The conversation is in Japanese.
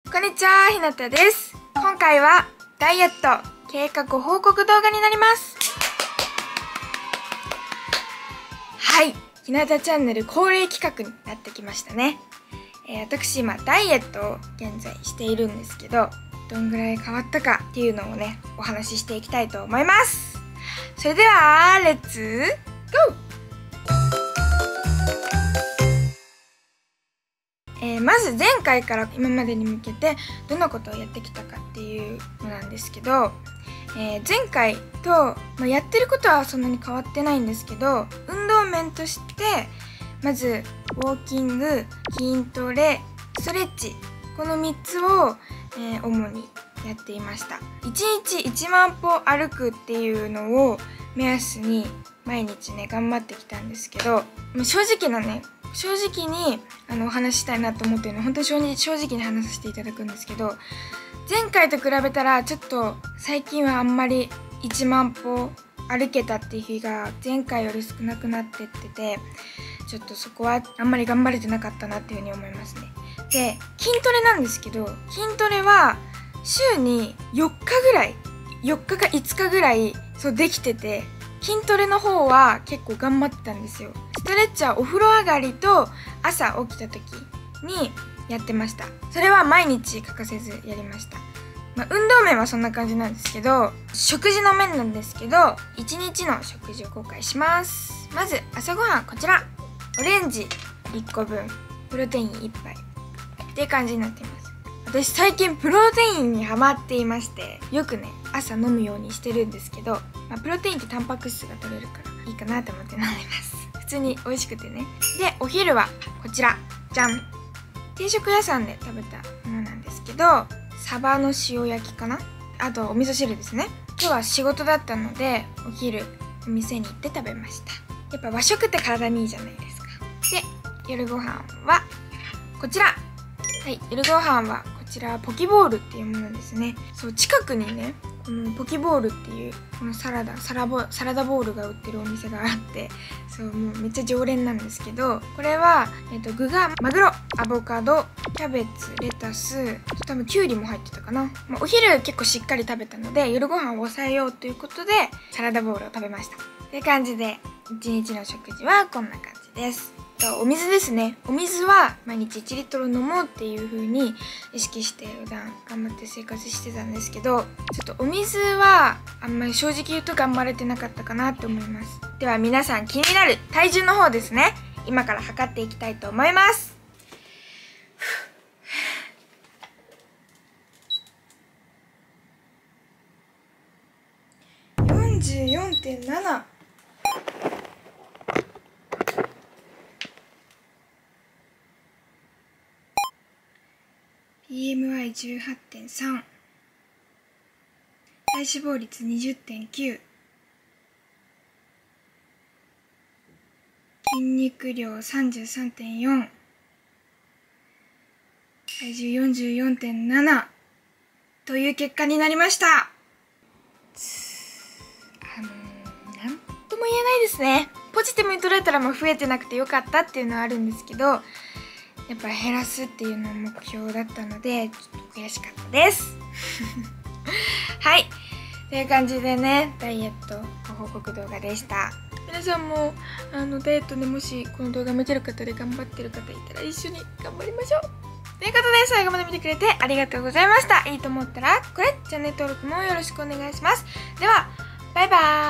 こんにちは、ひなたです。今回はダイエット計画報告動画になります。はい、ひなたチャンネル恒例企画になってきましたね。私今ダイエットを現在しているんですけど、どんぐらい変わったかっていうのをね、お話ししていきたいと思います。それではレッツゴー。まず前回から今までに向けてどんなことをやってきたかっていうのなんですけど、前回と、やってることはそんなに変わってないんですけど、運動面としてまずウォーキング、筋トレ、ストレッチ、この3つを、主にやっていました。1日1万歩歩くっていうのを目安に毎日ね頑張ってきたんですけど、正直にお話ししたいなと思ってるので、本当に正直に話させていただくんですけど、前回と比べたらちょっと最近はあんまり1万歩歩けたっていう日が前回より少なくなってってて、ちょっとそこはあんまり頑張れてなかったなっていうふうに思いますね。で、筋トレなんですけど、筋トレは週に4日か5日ぐらいそうできてて、筋トレの方は結構頑張ってたんですよ。ストレッチはお風呂上がりと朝起きた時にやってました。それは毎日欠かせずやりました。運動面はそんな感じなんですけど、食事の面なんですけど、1日の食事を公開します。まず朝ごはんこちら。オレンジ1個分、プロテイン1杯っていう感じになっています。私最近プロテインにハマっていまして、よくね朝飲むようにしてるんですけど、プロテインってタンパク質が取れるからいいかなと思って飲んでます。普通に美味しくてね。で、お昼はこちら、じゃん、定食屋さんで食べたものなんですけど、サバの塩焼きかな、あとお味噌汁ですね。今日は仕事だったのでお昼お店に行って食べました。やっぱ和食って体にいいじゃないですか。で、夜ご飯はこちら。はい、夜ご飯はこちらポキボールっていうものですね。そう、近くにねこのポキボールっていうこのサラダボールが売ってるお店があって、そう、もうめっちゃ常連なんですけど、これは、具がマグロ、アボカド、キャベツ、レタス、多分キュウリも入ってたかな。お昼結構しっかり食べたので、夜ご飯を抑えようということでサラダボールを食べました。という感じで1日の食事はこんな感じです。お水ですね。お水は毎日1リットル飲もうっていう風に意識して普段頑張って生活してたんですけど、ちょっとお水はあんまり正直言うと頑張れてなかったかなって思います。では皆さん気になる体重の方ですね、今から測っていきたいと思います。44.7。BMI18.3、 体脂肪率 20.9、 筋肉量 33.4、 体重 44.7 という結果になりました。なんとも言えないですね。ポジティブに捉えたら増えてなくてよかったっていうのはあるんですけど、やっぱ減らすっていうのが目標だったのでちょっと悔しかったですはい、という感じでね、ダイエットご報告動画でした。皆さんもダイエットでもしこの動画見てる方で頑張ってる方いたら一緒に頑張りましょう。ということで最後まで見てくれてありがとうございました。いいと思ったらこれチャンネル登録もよろしくお願いします。ではバイバーイ。